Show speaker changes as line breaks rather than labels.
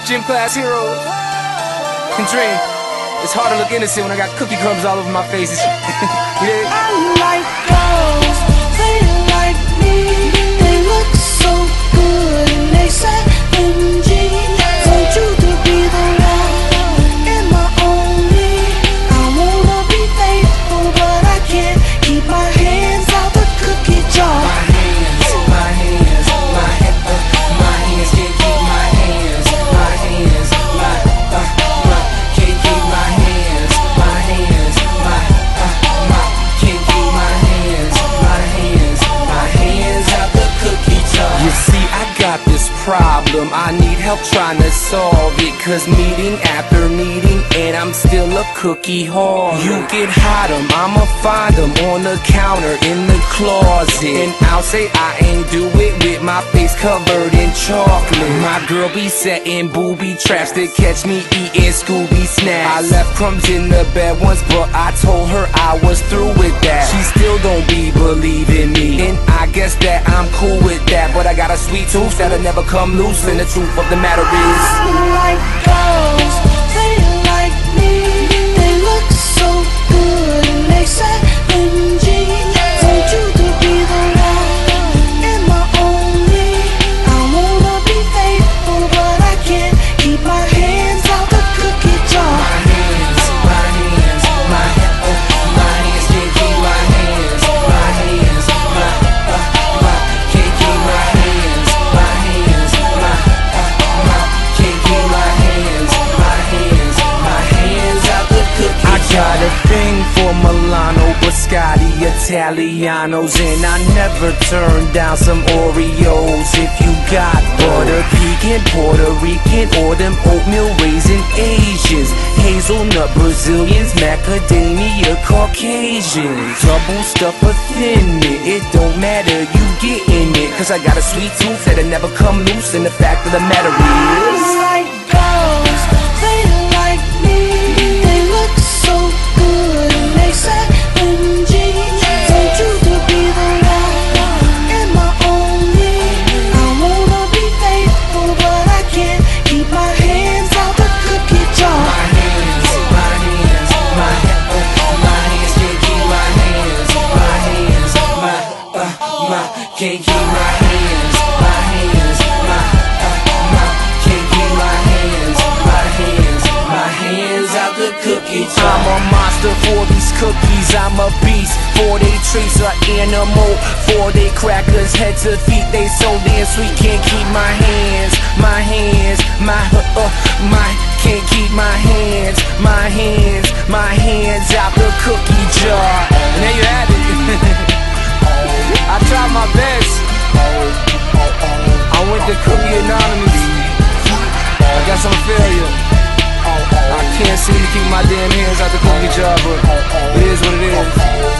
Gym class heroes. And dream. It's hard to look innocent when I got cookie crumbs all over my face. You dig?
I like girls, they like me. They look so good and they say MG. Want you to be the one and my only. I wanna be faithful, but I can't keep my hands out the cookie jar.
My hands can't keep my hands. My hands, can't keep my hands. My hands, can't keep my hands. My hands out the cookie jar. You see, I got this problem, I need help trying to solve it. Cause meeting after meeting and I'm still a cookie whore. You can hide them, I'ma find them on the counter in the closet. And I'll say I ain't do it with my face covered in chocolate. My girl be setting booby traps to catch me eating Scooby snacks. I left crumbs in the bed once, but I told her I was through with that. She still don't be believing me, and I guess that I'm cool with that. But I got a sweet tooth that'll never come loose, and the truth of the matter is
I like girls, they like me. They look so good and they say MG. Want you to be the one and my only. I wanna be faithful, but I can't keep my hands out the cookie jar.
my hands can't keep my hands. My hands, can't keep my hands. My hands, can't keep my hands. My hands out the cookie jar. I got a thing for Milano, Biscotti, Italianos, and I never turn down some Oreos. If you got butter pecan, Puerto Rican, or them oatmeal raisin Asians, hazelnut Brazilians, macadamia Caucasians, double stuff or thin mint, it don't matter, you getting it. Cause I got a sweet tooth that'll never come loose, and the fact of the matter is
I like girls, they like me. They look so good and they say MG. Want you to be the one and my only. I wanna be faithful, but I can't keep my hands out the cookie jar.
my hands can't keep my hands. My hands, can't keep my hands. My hands, can't keep my hands. My hands out the cookie jar. I'm a monster for these cookies, I'm a beast. For they treats are animal, for they crackers head to feet, they so damn sweet. Can't keep my hands, my can't keep my hands. My hands out the cookie jar. And there you have it. I tried my best. I went to Cookie Anonymous. I got some failure. I can't seem to keep my damn hands out the cookie jar, but it is what it is.